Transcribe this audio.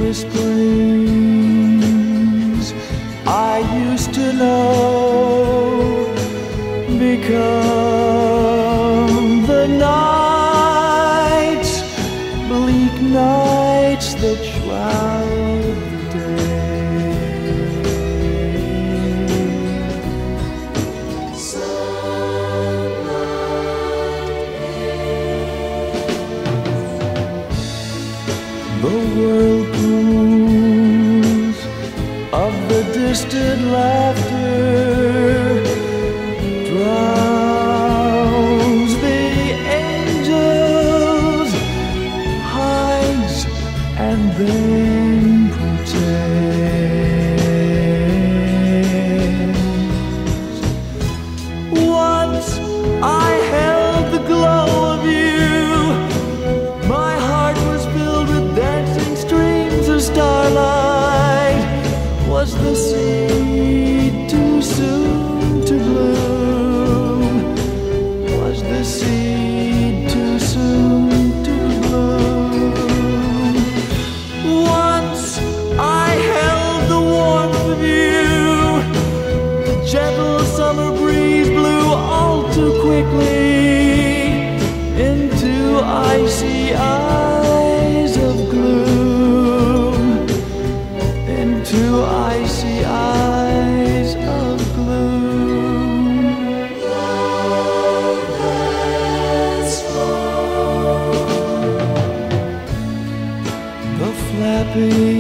whisperings I used to know become the nights, bleak nights that shroud the day. The whirlpools of the distant laughter drowns the angels, hides and then pretends. Once I held the glow of you, my heart was filled with dancing streams of starlight. Was the seed too soon to bloom? Was the seed too soon to bloom? Once I held the warmth of you, the gentle summer breeze blew all too quickly into icy eyes of gloom, into icy eyes of gloom. The flapping